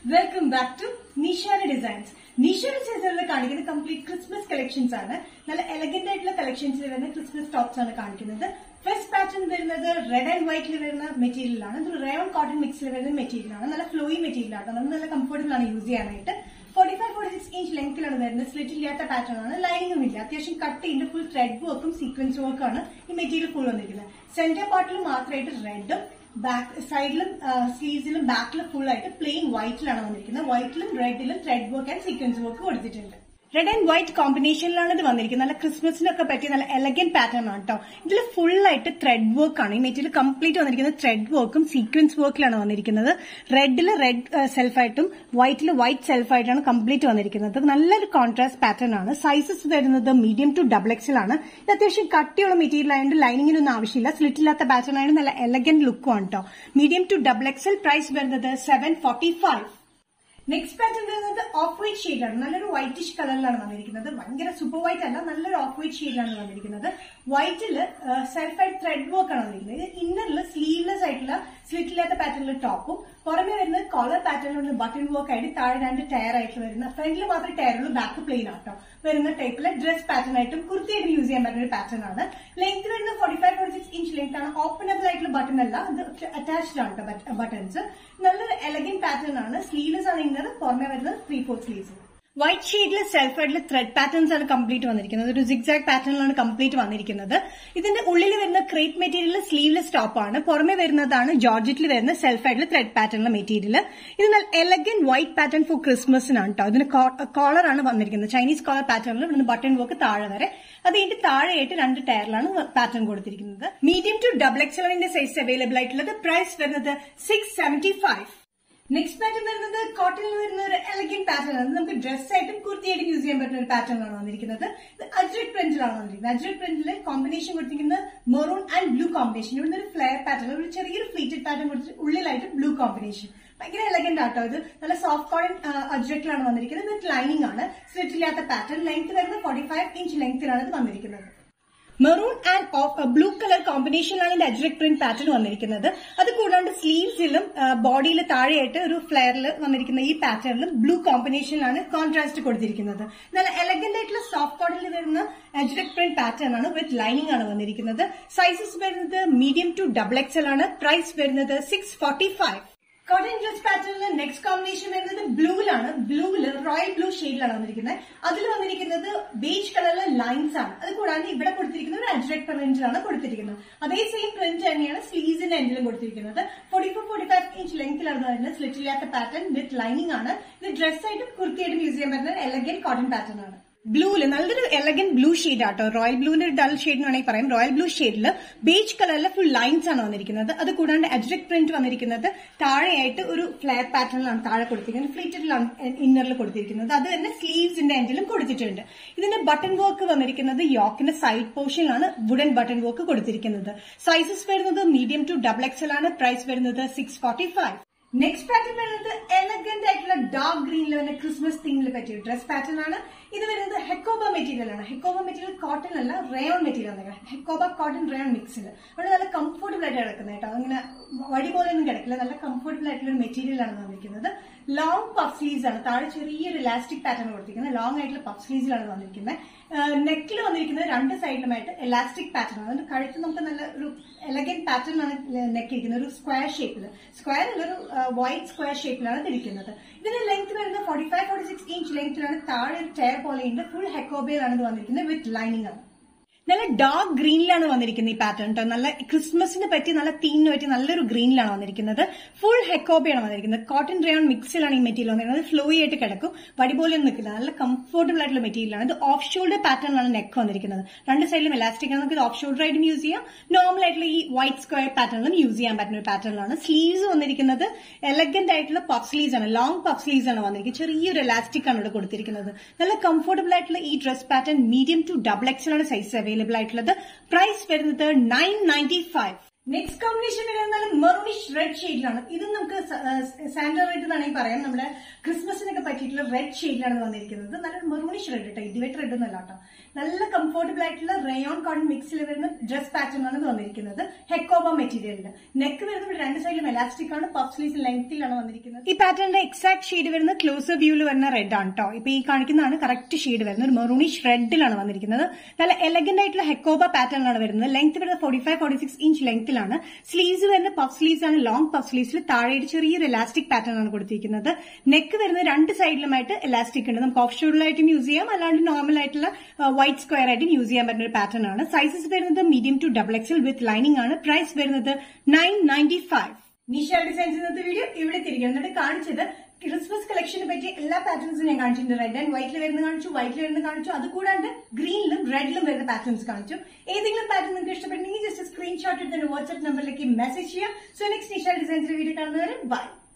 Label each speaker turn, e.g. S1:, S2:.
S1: Welcome back to Neeshara Designs. Neeshara Designs is complete Christmas collections. Elegant collections Christmas tops. First pattern is red and white material. Rayon cotton mix material. Flowy material. Comfortable use 45-46 inch length slit pattern lining cut into full thread work sequence work material full center part red back side sleeves back full plain white white red thread work and sequence work. Red and white combination Christmas elegant pattern. This is full thread work. Material complete thread work sequence work. Red self item, white self item complete. Contrast pattern. Sizes medium to double XL. Cut material lining slit pattern elegant look. Medium to double XL price $745. Next pattern is off-white shade. Whitish color. Super white off-white shade. White self-side thread work. Inner sleeveless slit pattern top. Collar pattern button work and tear. Front tear back plain. Type dress pattern item. Kurti use pattern. Length 45-46 inch length. Openable button attached buttons. Elegant pattern. Sleeveless 3/4 sleeves. White shade self-side thread patterns are complete. Zigzag pattern complete. This is crepe material sleeveless top. Georgette self-side thread pattern material. This is an elegant white pattern for Christmas. This is a collar. Chinese collar pattern. Button work. That's pattern. Medium to double XL size available. The price is $675. Next pattern is cotton elegant pattern. Dress item kurti use pattern. The ajrak print. Ajrak print combination maroon and blue combination. Flare pattern. Fleeted pattern. Blue combination. Elegant art. Soft cotton ajrak with lining. Slit pattern. Length 45 inch length. Maroon and blue color combination is the ajrak print pattern. That's sleeves body flare pattern blue combination contrast. Elegant soft cotton ajrak print pattern with lining. Sizes medium to double XL. Price $645. Cotton dress pattern next combination is blue royal blue shade. That's beige color lines. That's ajrak print. That's same print sleeves in end. 44-45 inch length slit pattern with lining. The dress item kurti museum elegant cotton pattern. Blue, elegant blue shade. Royal blue dull shade. Royal blue shade. Beige color full lines. That's ajrak print. Flare pattern. Fleeted inner. That's sleeves in the end. This is button work. Yoke in side portion. Wooden button work. Sizes medium to double XL. Price $645. Next pattern is elegant dark green Christmas themed dress pattern. This is Hekoba material. Hekoba material cotton rayon material. Hekoba cotton rayon mix. But comfortable comfortable material. Long puff sleeves. Elastic pattern. Long puff sleeves. Neck side elastic pattern. Elegant pattern neck square shape. Square white square shape. This is length 45-46 inch length. Tear full Hekoba with lining. Dark green pattern. Christmas theme green full Hekoba cotton rayon mix material flowy comfortable material. The off shoulder pattern neck two side elastic off shoulder item museum normal white square pattern museum pattern sleeves elegant puff sleeves long puff sleeves elastic comfortable dress pattern medium to double XL size available. Price $995. Next combination is maroonish red shade. This is Sandra Red Christmas red shade. Maroonish red. നല്ല comfortable ആയിട്ടുള്ള rayon cotton മിക്സിൽ വരുന്ന dress pattern ആണ് വന്നിരിക്കുന്നത്. ഹെക്കോബ മെറ്റീരിയലിൽ neck വരുന്നത് രണ്ട് സൈഡിലും എലാസ്റ്റിക് ആണ്, പഫ് സ്ലീവ്സ് ലെങ്തിലാണ് വന്നിരിക്കുന്നത്. ഈ പാറ്റേണിന്റെ എക്സാക്ട് ഷെയ്ഡ് വരുന്ന ക്ലോസർ വ്യൂവിൽ വരുന്ന റെഡ് ആണ് കേട്ടോ. ഇപ്പൊ ഈ കാണിക്കുന്നതാണ് കറക്റ്റ് ഷെയ്ഡ് വരുന്നത്. ഒരു മെറൂണിഷ് റെഡിലാണ് വന്നിരിക്കുന്നത്. നല്ല എലഗന്റ് ആയിട്ടുള്ള ഹെക്കോബ പാറ്റേണിലാണ് വരുന്നത്. ലെങ്ത് വരുന്നത് 45-46 ഇഞ്ച് ലെങ്തിലാണ്. സ്ലീവ്സ് വരുന്ന പഫ് സ്ലീവ്സ് ആണ്, ലോങ് പഫ് സ്ലീവ്സിൽ താഴെയായിട്ട് ചെറിയൊരു എലാസ്റ്റിക് പാറ്റേൺ ആണ് കൊടുത്തിരിക്കുന്നത്. നെക്ക് വരുന്നത് രണ്ട് സൈഡിലുമായിട്ട് എലാസ്റ്റിക് ഉണ്ട്. നമുക്ക് ഓഫ് ഷോൾഡറായിട്ടും യൂസ് ചെയ്യാം, അല്ലാണ്ട് നോർമൽ ആയിട്ടുള്ള വൈറ്റ് സ്ക്വയർ ആയിട്ടും യൂസ് ചെയ്യാൻ പറ്റുന്ന ഒരു പാറ്റേൺ ആണ്. സൈസസ് വരുന്നത് medium to XXL with lining ആണ്. പ്രൈസ് വരുന്നത് 995. നിഷാര ഡിസൈൻസ് ഇന്നത്തെ വീഡിയോ ഇവിടെ തിരികെ എന്നിട്ട് കാണിച്ചത് ക്രിസ്മസ് കളക്ഷനെ പറ്റി എല്ലാ പാറ്റേൺസും ഞാൻ കാണിച്ചിട്ടുണ്ട്. റെഡ് ആൻഡ് വൈറ്റിൽ വരുന്ന കാണിച്ചു, വൈറ്റിൽ വരുന്ന കാണിച്ചു, അതുകൂടാണ്ട് ഗ്രീനിലും റെഡിലും വരുന്ന പാറ്റേൺസ് കാണിച്ചു. ഏതെങ്കിലും പാറ്റേൺ നിങ്ങൾക്ക് ഇഷ്ടപ്പെട്ടെങ്കിൽ ജസ്റ്റ് സ്ക്രീൻഷോട്ട് എടുത്ത് വാട്സ്ആപ്പ് നമ്പറിലേക്ക് മെസ്സേജ് ചെയ്യാം. സോ നെക്സ്റ്റ് നിഷാര ഡിസൈൻസിന്റെ വീഡിയോ കാണുന്നവരെ ബൈ.